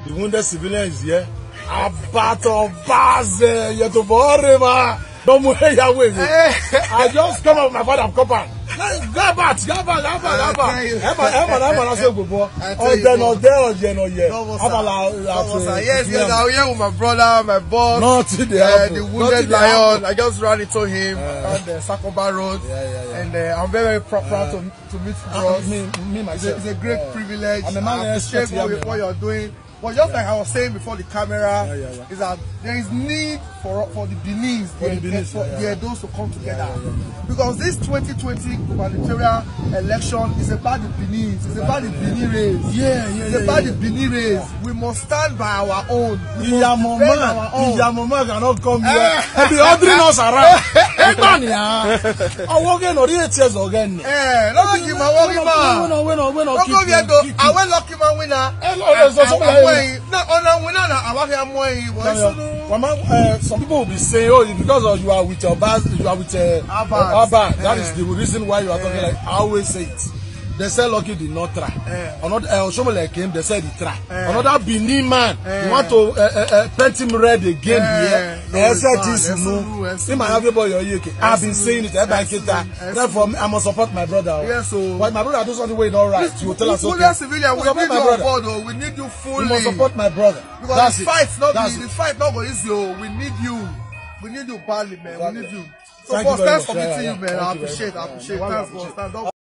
The wounded civilian is here. Abato Baze, Yetoborema. Don't move away. I just come up with my father, I'm coming. Go back. Yes, I'm here with my brother, my boss, the wounded lion. I just ran into him on the Sakoba Road, and I'm very proud to meet bros. Me myself. It's a great privilege. I'm a man. I appreciate what you're doing. But just like I was saying before the camera, is that there is need for the Benin, those to come together. Because this 2020 gubernatorial election is about the Benin. It's about the Benin race. It's about the Benin race. We must stand by our own. Iyamoma cannot come here and be ordering us around. I'm working on 8 years again. Don't give my working man. Don't go here to. I will lucky man winner. Some people will be saying, "Oh, because of you are with your bars, you are with Abba." That is the reason why you are talking like I always say it. They said Lucky did not try. Another Oshomole came, they said he tried. Another Benin man, you want to paint him red again here. They said this, you know. I've been saying it. Therefore, I must support my brother. Yes, so. But my brother does not way not right. You will tell us okay. Civilian, we need you on board. We need you fully. You must support my brother. Because the fight not easy. We need you. We need you badly, man. We need you. So, boss, thanks for meeting you, man. I appreciate. Thanks, boss.